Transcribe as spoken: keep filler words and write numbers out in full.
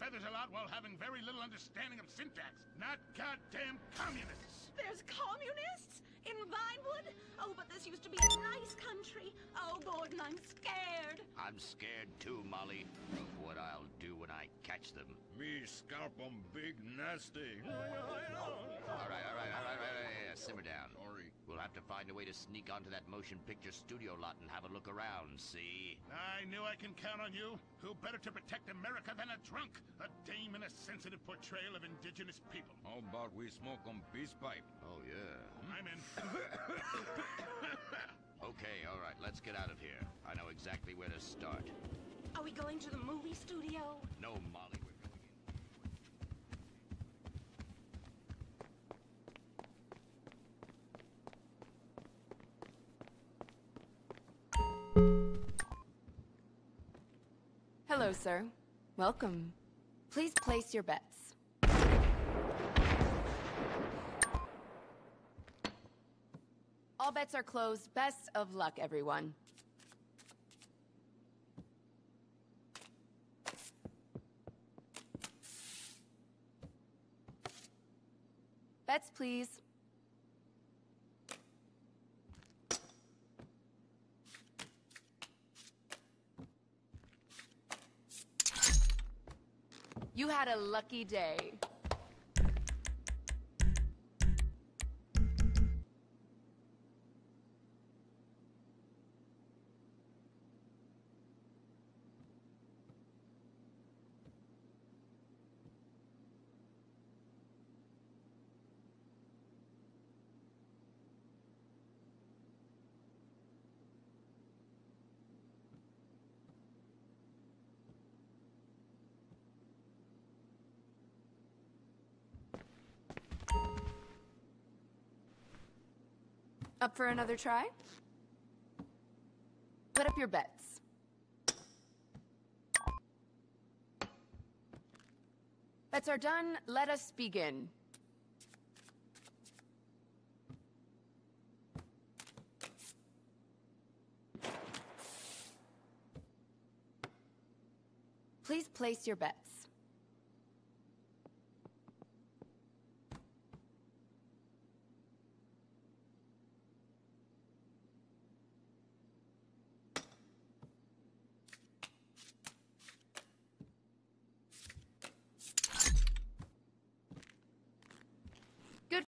feathers a lot while having very little understanding of syntax. Not goddamn communists. There's communists? In Vinewood? Oh, but this used to be a nice country. Oh, Gordon, I'm scared. I'm scared too, Molly, of what I'll do when I catch them. Me scalp 'em big nasty. All right, all right, all right, all right, all right. Simmer down. Sorry. We'll have to find a way to sneak onto that motion picture studio lot and have a look around, see? I knew I can count on you. Who better to protect America than a drunk? A dame in a sensitive portrayal of indigenous people. How about we smoke 'em peace pipe? Oh, yeah. I'm in. Okay, all right, let's get out of here. I know exactly where to start. Are we going to the movie studio? No, Molly, we're going in. Hello, sir. Welcome. Please place your bets. All bets are closed. Best of luck, everyone. Bets, please. You had a lucky day. Up for another try? Put up your bets. Bets are done. Let us begin. Please place your bets.